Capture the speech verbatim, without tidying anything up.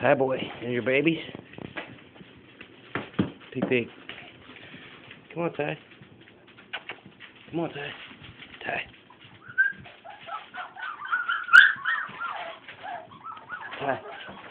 Ty boy, and your babies. Peek peek. Come on, Ty. Come on, Ty. Ty. Ty.